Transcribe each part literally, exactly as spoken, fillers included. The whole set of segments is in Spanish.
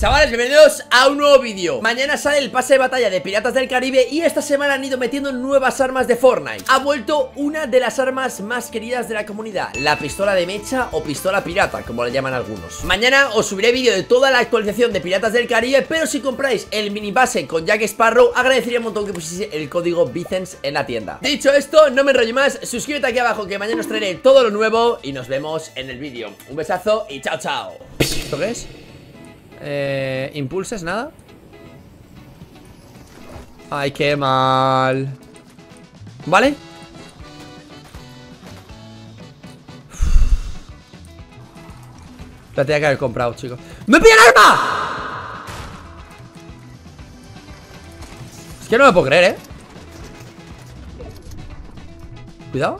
Chavales, bienvenidos a un nuevo vídeo. Mañana sale el pase de batalla de Piratas del Caribe y esta semana han ido metiendo nuevas armas de Fortnite. Ha vuelto una de las armas más queridas de la comunidad, la pistola de mecha o pistola pirata, como le llaman algunos. Mañana os subiré vídeo de toda la actualización de Piratas del Caribe, pero si compráis el mini pase con Jack Sparrow, agradecería un montón que pusiese el código Vicens en la tienda. Dicho esto, no me enrollo más, suscríbete aquí abajo que mañana os traeré todo lo nuevo y nos vemos en el vídeo. Un besazo y chao, chao. ¿Esto qué es? Eh, ¿Impulses? ¿Nada? Ay, qué mal. ¿Vale? La tenía que haber comprado, chicos. ¡Me pilla el arma! Es que no me puedo creer, ¿eh? Cuidado.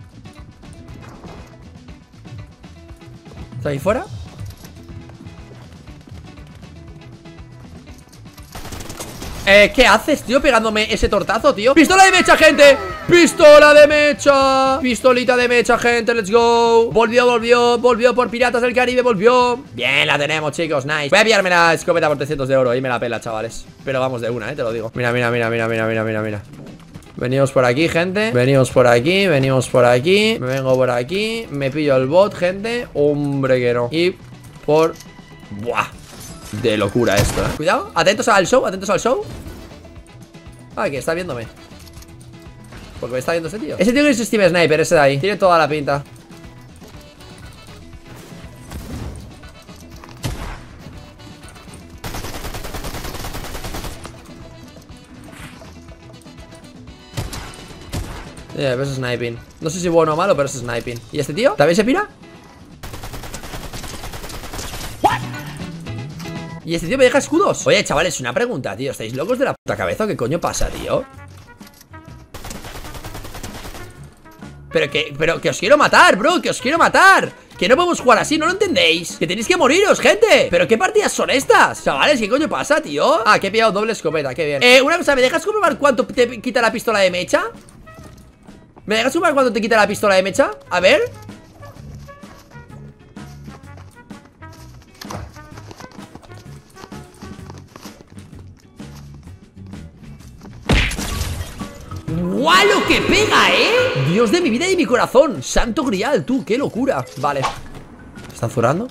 ¿Está ahí fuera? Eh, ¿qué haces, tío? Pegándome ese tortazo, tío. ¡Pistola de mecha, gente! ¡Pistola de mecha! Pistolita de mecha, gente, let's go. Volvió, volvió, volvió por Piratas del Caribe, volvió. Bien, la tenemos, chicos, nice. Voy a pillarme la escopeta por trescientos de oro. Ahí me la pela, chavales. Pero vamos de una, eh, te lo digo. Mira, mira, mira, mira, mira, mira, mira, mira. Venimos por aquí, gente. Venimos por aquí, venimos por aquí. Me vengo por aquí. Me pillo el bot, gente. Hombre, que no. Y por... Buah. De locura esto, eh. Cuidado, atentos al show, atentos al show. Ah, que está viéndome. Porque me está viendo ese tío. Ese tío que es Steve Sniper, ese de ahí. Tiene toda la pinta. Yeah, es sniping. No sé si bueno o malo, pero es sniping. ¿Y este tío? ¿También se pira? ¿Y este tío me deja escudos? Oye, chavales, una pregunta, tío. ¿Estáis locos de la puta cabeza? ¿Qué coño pasa, tío? Pero que, pero que os quiero matar, bro. Que os quiero matar. Que no podemos jugar así, ¿no lo entendéis? Que tenéis que moriros, gente. ¿Pero qué partidas son estas? Chavales, ¿qué coño pasa, tío? Ah, que he pillado doble escopeta, qué bien. Eh, una cosa, ¿me dejas comprobar cuánto te quita la pistola de mecha? ¿Me dejas comprobar cuánto te quita la pistola de mecha? A ver. ¡Guau, lo que pega, eh! Dios de mi vida y de mi corazón. Santo grial, tú, qué locura. Vale. ¿Están zurrando?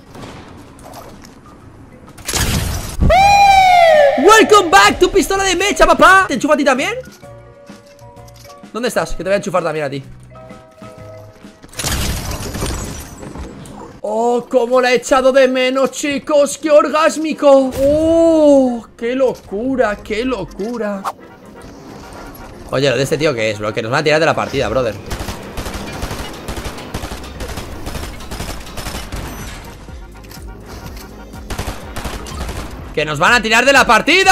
¡Welcome back! ¡Tu pistola de mecha, papá! ¿Te enchufa a ti también? ¿Dónde estás? Que te voy a enchufar también a ti. ¡Oh, cómo la he echado de menos, chicos! ¡Qué orgásmico! ¡Oh, qué locura, qué locura! Oye, lo de este tío, ¿qué es, bro? Que nos van a tirar de la partida, brother. ¡Que nos van a tirar de la partida!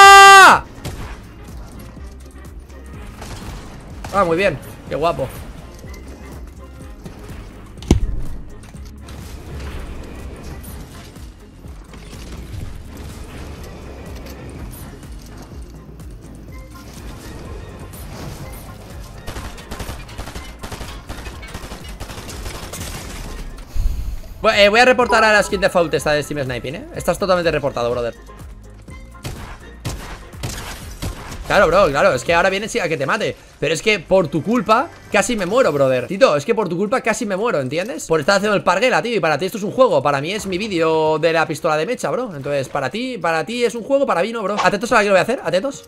Ah, muy bien. Qué guapo. Eh, voy a reportar a la skin default esta de Steam Sniping, eh. Estás totalmente reportado, brother. Claro, bro, claro, es que ahora viene a que te mate. Pero es que por tu culpa casi me muero, brother. Tito, es que por tu culpa casi me muero, ¿entiendes? Por estar haciendo el parguela, tío. Y para ti esto es un juego. Para mí es mi vídeo de la pistola de mecha, bro. Entonces, para ti, para ti es un juego, para mí no, bro. Atentos a lo que lo voy a hacer, atentos.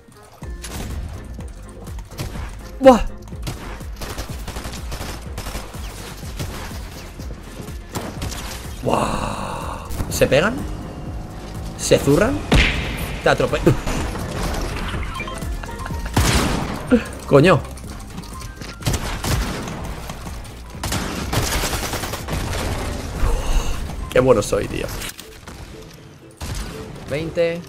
Buah. Wow. ¿Se pegan? ¿Se zurran? Te atropellan. Coño. Qué bueno soy, tío. veinte.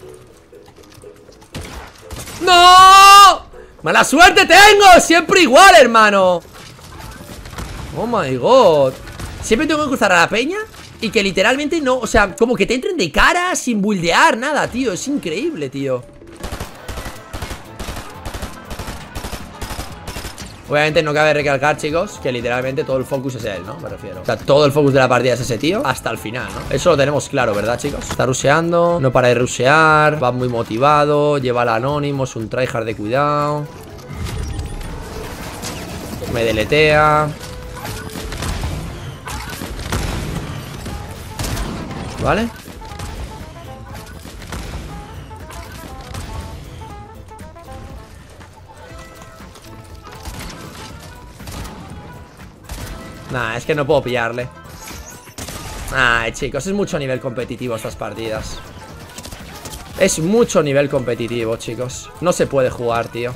¡No! ¡Mala suerte tengo! Siempre igual, hermano. Oh my god. Siempre tengo que cruzar a la peña y que literalmente no, o sea, como que te entren de cara sin buildear nada, tío. Es increíble, tío. Obviamente no cabe recalcar, chicos, que literalmente todo el focus es él, ¿no? Me refiero. O sea, todo el focus de la partida es ese tío hasta el final, ¿no? Eso lo tenemos claro, ¿verdad, chicos? Está rusheando, no para de rushear, va muy motivado, lleva al Anonymous, un tryhard de cuidado. Me deletea. ¿Vale? Nah, es que no puedo pillarle. Ay, chicos, es mucho nivel competitivo estas partidas. Es mucho nivel competitivo, chicos. No se puede jugar, tío.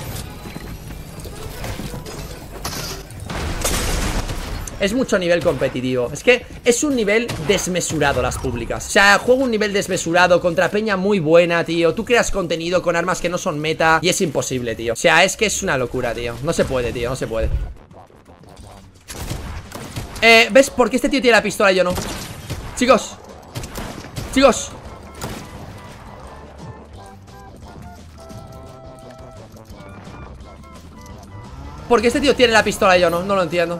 Es mucho nivel competitivo. Es que es un nivel desmesurado las públicas. O sea, juego un nivel desmesurado contra peña muy buena, tío. Tú creas contenido con armas que no son meta y es imposible, tío. O sea, es que es una locura, tío. No se puede, tío, no se puede. Eh, ¿ves? ¿Por qué este tío tiene la pistola y yo no? Chicos. Chicos. ¿Por qué este tío tiene la pistola y yo no? No lo entiendo.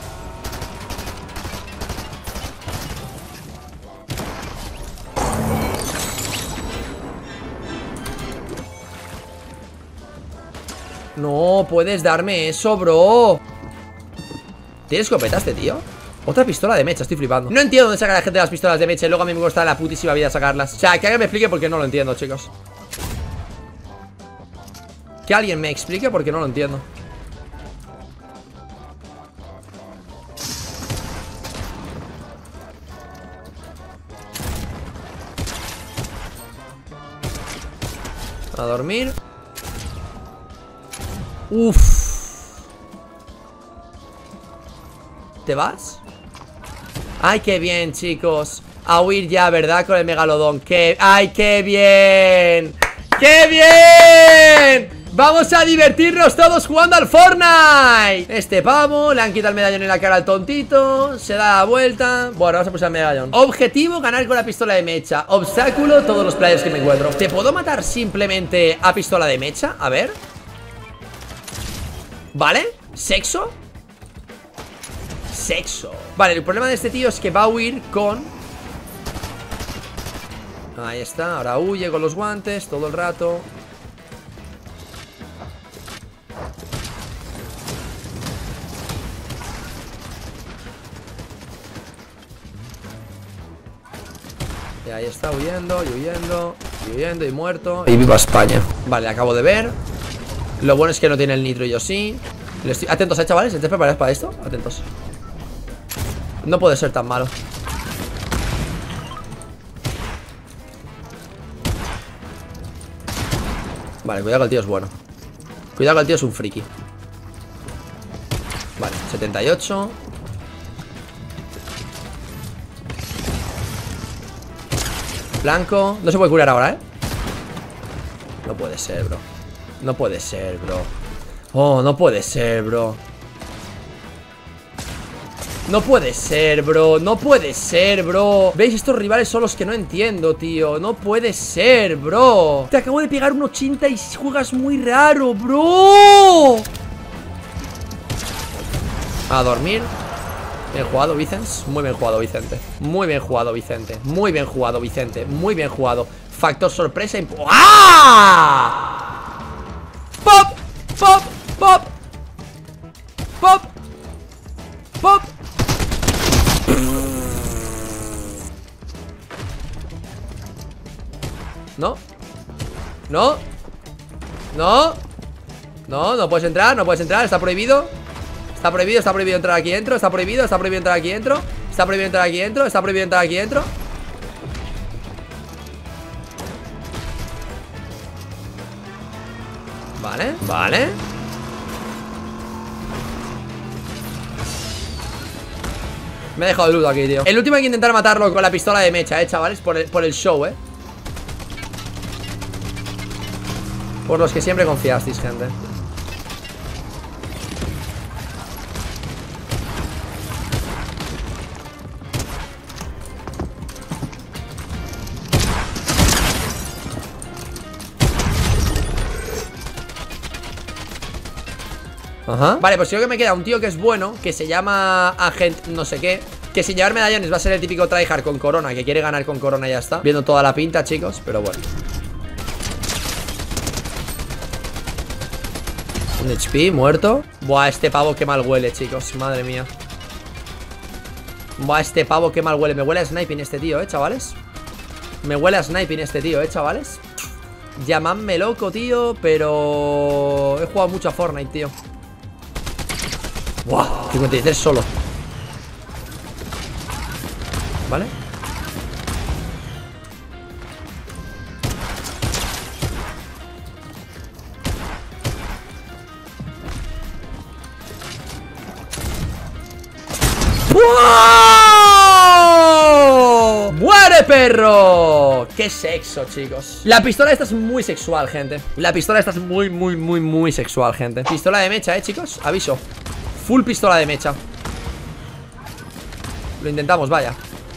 No puedes darme eso, bro. ¿Tiene escopeta este tío? Otra pistola de mecha, estoy flipando. No entiendo dónde saca la gente las pistolas de mecha y luego a mí me cuesta la putísima vida sacarlas. O sea, que alguien me explique porque no lo entiendo, chicos. Que alguien me explique porque no lo entiendo. A dormir. Uff. ¿Te vas? Ay, qué bien, chicos. A huir ya, ¿verdad? Con el megalodón. ¡Qué... ¡Ay, qué bien! ¡Qué bien! Vamos a divertirnos todos jugando al Fortnite. Este pavo, le han quitado el medallón en la cara al tontito. Se da la vuelta. Bueno, vamos a pulsar el medallón. Objetivo, ganar con la pistola de mecha. Obstáculo, todos los players que me encuentro. ¿Te puedo matar simplemente a pistola de mecha? A ver. ¿Vale? ¿Sexo? Sexo. Vale, el problema de este tío es que va a huir con... Ahí está, ahora huye con los guantes todo el rato. Y ahí está, huyendo, y huyendo, y huyendo, y muerto. Y viva España. Vale, acabo de ver. Lo bueno es que no tiene el nitro y yo sí. Le estoy... Atentos, ¿eh, chavales? ¿Estáis preparados para esto? Atentos. No puede ser tan malo. Vale, cuidado que el tío es bueno. Cuidado que el tío es un friki. Vale, setenta y ocho. Blanco. No se puede curar ahora, ¿eh? No puede ser, bro. No puede ser, bro. Oh, no puede ser, bro. No puede ser, bro. No puede ser, bro. ¿Veis? Estos rivales son los que no entiendo, tío. No puede ser, bro. Te acabo de pegar un ochenta y juegas muy raro, bro. A dormir. Bien jugado, Vicente. Muy bien jugado, Vicente. Muy bien jugado, Vicente. Muy bien jugado, Vicente. Muy bien jugado. Factor sorpresa. ¡Ah! ¡Pop! ¡Pop! ¡Pop! ¡Pop! ¡Pop! No. No. No. No, no puedes entrar, no puedes entrar, está prohibido. Está prohibido, está prohibido entrar aquí dentro. Está prohibido, está prohibido entrar aquí dentro. Está prohibido entrar aquí dentro, está prohibido entrar aquí dentro. Vale, vale. Me he dejado el loot aquí, tío. El último hay que intentar matarlo con la pistola de mecha, eh, chavales, por el, por el show, eh. Por los que siempre confiasteis, gente. Ajá. Vale, pues creo que me queda un tío que es bueno, que se llama Agent no sé qué, que sin llevar medallones va a ser el típico tryhard con corona, que quiere ganar con corona y ya está. Viendo toda la pinta, chicos, pero bueno. Un H P, muerto. Buah, este pavo qué mal huele, chicos, madre mía. Buah, este pavo qué mal huele. Me huele a sniping este tío, eh, chavales. Me huele a sniping este tío, eh, chavales. Llamadme loco, tío, pero he jugado mucho a Fortnite, tío. Buah, cincuenta y tres solo. ¿Vale? ¡Wow! ¡Muere, perro! ¡Qué sexo, chicos! La pistola esta es muy sexual, gente. La pistola esta es muy, muy, muy, muy sexual, gente. Pistola de mecha, eh, chicos. Aviso. Full pistola de mecha. Lo intentamos, vaya.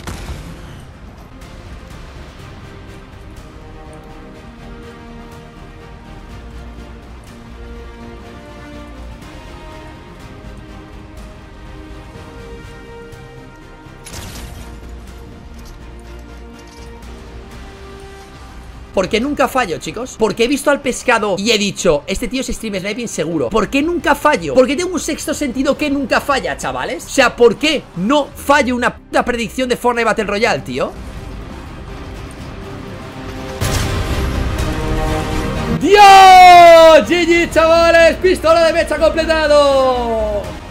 ¿Por qué nunca fallo, chicos? Porque he visto al pescado y he dicho, este tío es stream sniping seguro. ¿Por qué nunca fallo? Porque tengo un sexto sentido que nunca falla, chavales. O sea, ¿por qué no fallo una puta predicción de Fortnite Battle Royale, tío? ¡Dios! G G, chavales, pistola de mecha completado.